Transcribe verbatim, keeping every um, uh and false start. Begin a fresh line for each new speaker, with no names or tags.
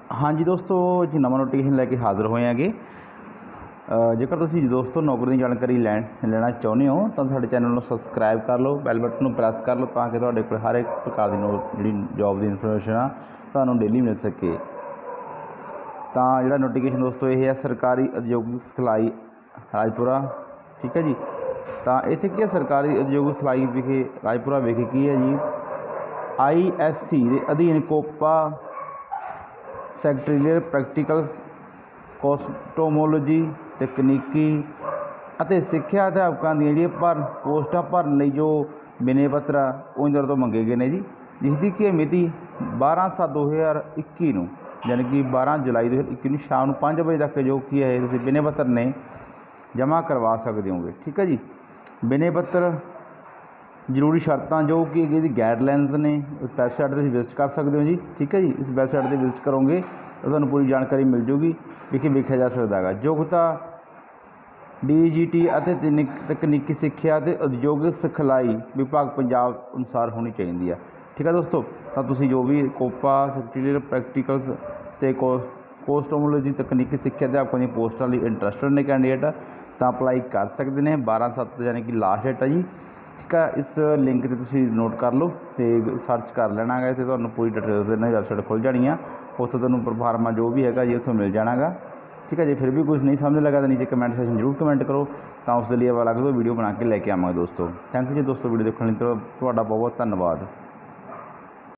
हाँ जी दोस्तों, जी नवा नोटिफिकेशन लैके हाज़र होए हैगे। जेकर तुसीं दोस्तों नौकरी की जानकारी लैन लेना चाहुंदे हो तो साडे चैनल को सबसक्राइब कर लो, बैल बटन को प्रेस कर लो ताकि तुहाडे कोल हर एक प्रकार की नो जी जॉब की इन्फॉर्मेशन आ तुहानूं डेली मिल सके। तो जिहड़ा नोटिफिकेशन दोस्तों ये है सरकारी उद्योगिक सिखलाई राजपुरा, ठीक है जी। तो इत्थे की है सरकारी उद्योगिक सिखलाई विखे राजपुरा विखे की है जी आई एस सी के अधीन कोपा सैकटरीयल प्रैक्टिकल्स कोस्टोमोलॉजी तकनीकी ਅਤੇ ਸਿੱਖਿਆ ਅਧਿਆਪਕਾਂ ਦੀਆਂ ਜਿਹੜੀਆਂ ਭਰ ਪੋਸਟਾਂ ਭਰਨ ਲਈ ਜੋ ਬਿਨੇ ਪੱਤਰ ਆ ਉਹ ਇੰਦਰ ਤੋਂ ਮੰਗੇ ਗਏ ਨੇ ਜੀ, ਜਿਸ ਦੀ ਕਿ ਮਿਤੀ ਬਾਰ੍ਹਾਂ ਸੱਤ ਦੋ ਹਜ਼ਾਰ ਇੱਕੀ ਨੂੰ ਯਾਨੀ ਕਿ ਬਾਰ੍ਹਾਂ ਜੁਲਾਈ ਦੋ ਹਜ਼ਾਰ ਇੱਕੀ ਨੂੰ ਸ਼ਾਮ ਨੂੰ ਪੰਜ ਵਜੇ ਤੱਕ ਜੋ ਕੀ ਹੈ ਤੁਸੀਂ ਬਿਨੇ ਪੱਤਰ ਨੇ ਜਮ੍ਹਾਂ ਕਰਵਾ ਸਕਦੇ ਹੋਗੇ, ਠੀਕ ਹੈ ਜੀ। ਬਿਨੇ ਪੱਤਰ ਜ਼ਰੂਰੀ ਸ਼ਰਤਾਂ ਜੋ कि ਇਹਦੀ ਗਾਈਡਲਾइनस ने वैबसाइट ਤੇ विजिट कर सकते हो जी, ठीक है जी। इस वैबसाइट ਤੇ विजिट करोगे तो ਤੁਹਾਨੂੰ पूरी जानकारी मिल जूगी भी कि वेखिया जा सकता है। योग्यता डी जी टी ਅਤੇ तकनीकी सिक्ख्या ਅਤੇ उद्योगिक सिखलाई विभाग पंजाब अनुसार होनी चाहिए है, ठीक है दोस्तों। तो तुसीं जो भी कोपा सैकटरीयल प्रैक्टिकल्स ਤੇ कोस्टोमोलॉजी तकनीकी सिक्ख्या अध्यापकों दी पोस्टां लई इंटरस्टेड ने कैंडीडेट तो अप्लाई कर सकते हैं। बारह सत्त यानी कि लास्ट डेट है जी, ठीक है। इस लिंक से तुसीं नोट कर लो तो सर्च कर लेना है तो तुहानूं पूरी डिटेल्स इन्हां दी वैबसाइट खुल जानी है, उत्थों तुहानूं परफार्मा जो भी है जी उत्थों मिल जाना गा, ठीक है जी। फिर भी कुछ नहीं समझ लगा तो नीचे कमेंट सेक्शन जरूर कमेंट करो तो उसके लिए अलग तो वीडियो बना के लेके आवांगे दोस्तों। थैंक यू जी दोस्तों, वीडियो देखने लिए तो तुहाडा बहुत बहुत धन्यवाद।